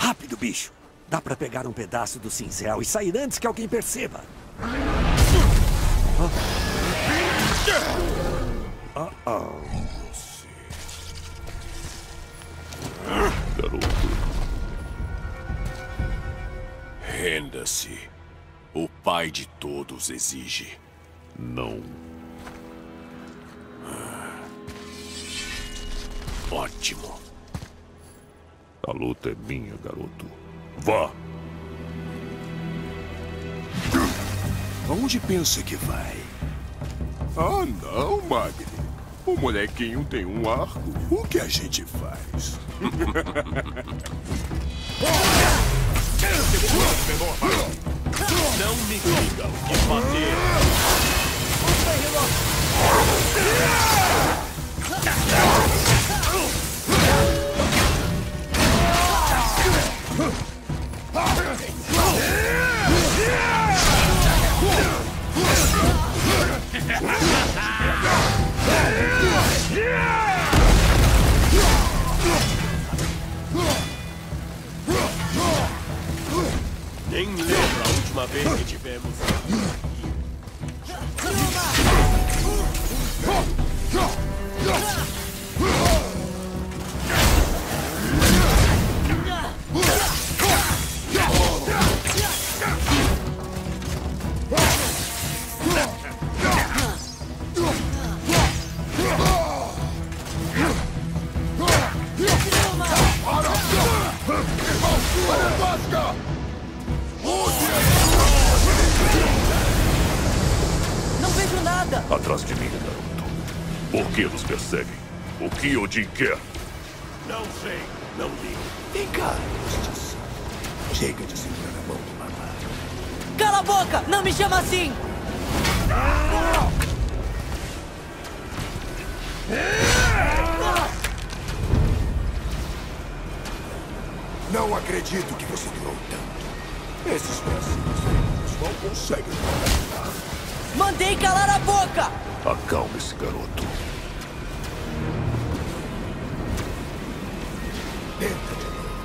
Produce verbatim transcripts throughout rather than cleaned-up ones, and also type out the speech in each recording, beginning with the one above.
Rápido, bicho. Dá pra pegar um pedaço do cinzel e sair antes que alguém perceba. Oh, oh. Garoto. Renda-se. O pai de todos exige. Não. Ótimo. A luta é minha, garoto. Vá! Aonde pensa que vai? Ah, não, Magni. O molequinho tem um arco. O que a gente faz? Não me diga o que fazer. Nem lembro a última vez que tivemos. Não vejo nada! Atrás de mim, garoto. Por que nos perseguem? O que Odin quer? Não sei, não ligo. Vem cá, justiça. Chega de segurar a mão do mamar. Cala a boca! Não me chama assim! Não acredito que você durou tanto. Esses bracinhos não conseguem parar. Mandei calar a boca! Acalme esse garoto. Tenta de novo.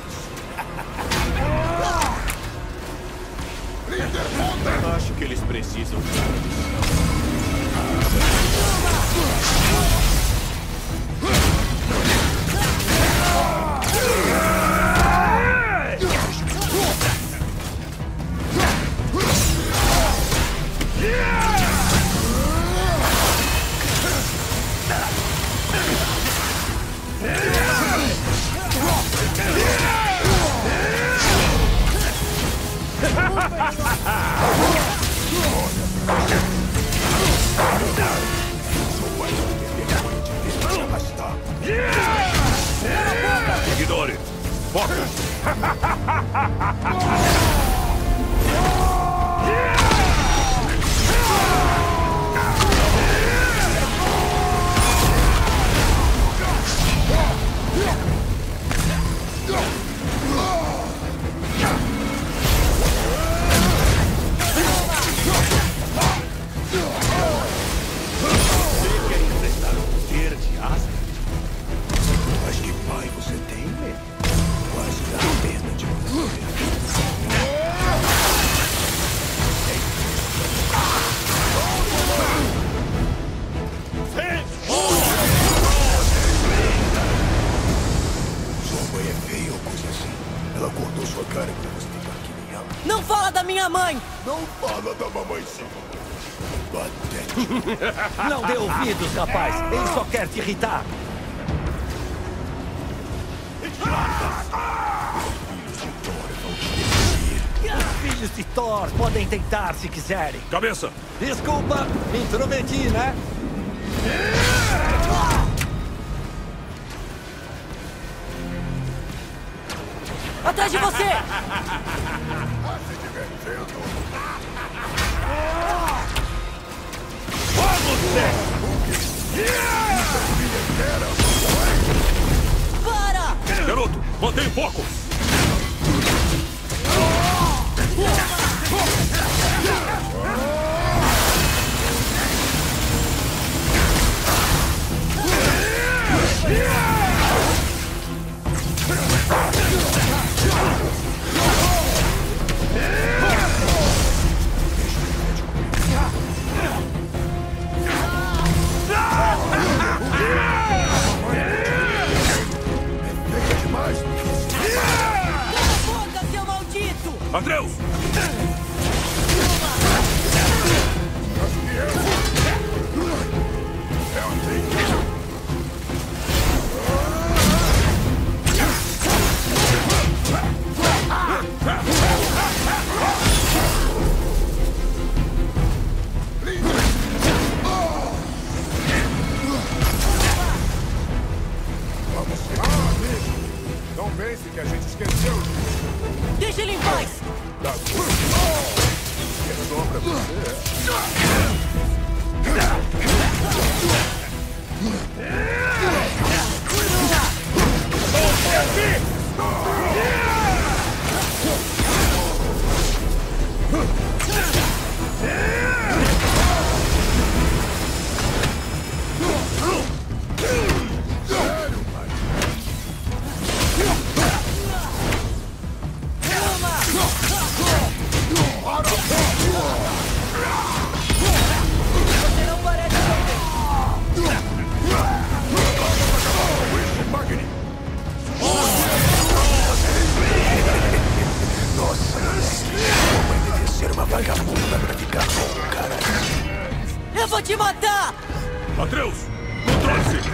Acho que eles precisam. Ignore! Foca! Mas que pai você tem, né? Quase dá pena de você. Sua mãe é feia ou coisa assim? Ela cortou sua cara pra você ficar que nem ela. Não fala da minha mãe! Não fala da mamãezinha. Patético. Não dê ouvidos, rapaz. Ele só quer te irritar. Os filhos de Thor podem tentar se quiserem. Cabeça! Desculpa, me intrometi, né? Atrás de você! Tá se divertindo? Vamos, Zé! Para! Garoto, mantém foco! Yeah! Atreus! Não pense que a gente esqueceu. Deixa ele em paz! Tá. É só pra você. Você não parece Nossa, mamãe devia ser uma vagabunda pra ficar com o cara. Eu vou te matar! Atreus! Controle-se!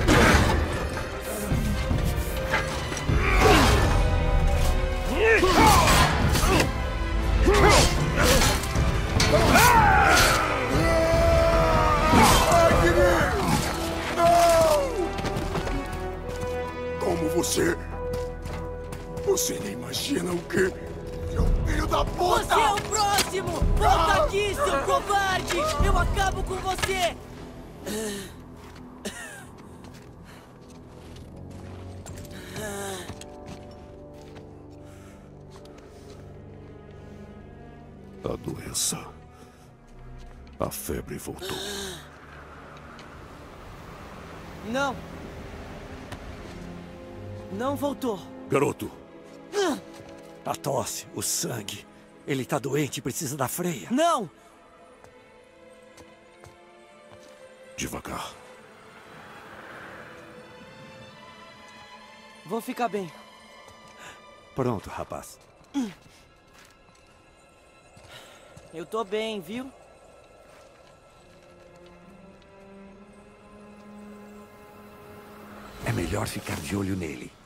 Como você... Você nem imagina o que... Seu filho da puta! Você é o próximo! Volta aqui, seu covarde! Eu acabo com você! A doença. A febre voltou. Não! Não voltou! Garoto, A tosse, o sangue. Ele tá doente e precisa da freia. Não! devagar. Vou ficar bem. Pronto, rapaz. Eu tô bem, viu? É melhor ficar de olho nele.